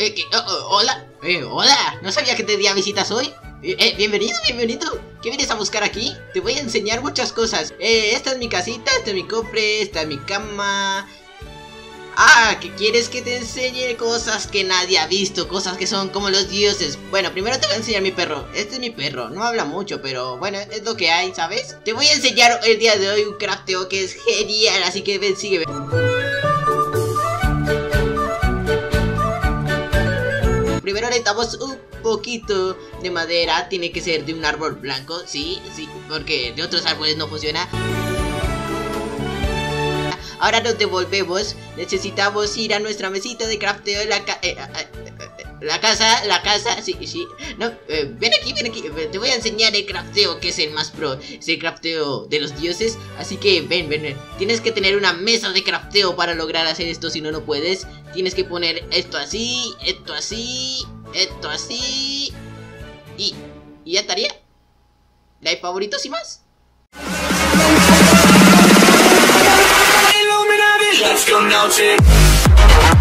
Hola. Hola. No sabía que te di visitas hoy. Bienvenido. ¿Qué vienes a buscar aquí? Te voy a enseñar muchas cosas. Esta es mi casita, este es mi cofre, esta es mi cama. Ah, ¿que quieres que te enseñe cosas que nadie ha visto? Cosas que son como los dioses. Bueno, primero te voy a enseñar mi perro. Este es mi perro, no habla mucho, pero bueno, es lo que hay, ¿sabes? Te voy a enseñar el día de hoy un crafteo que es genial, así que ven, sígueme. Primero necesitamos un poquito de madera. Tiene que ser de un árbol blanco, sí, porque de otros árboles no funciona. Ahora nos devolvemos. Necesitamos ir a nuestra mesita de crafteo en la casa, sí. No, ven aquí. Te voy a enseñar el crafteo que es el más pro. Es el crafteo de los dioses. Así que ven. Tienes que tener una mesa de crafteo para lograr hacer esto. Si no, no puedes. Tienes que poner esto así, esto así, esto así. Y ya estaría. ¿No hay favoritos y más? Let's go now, chick.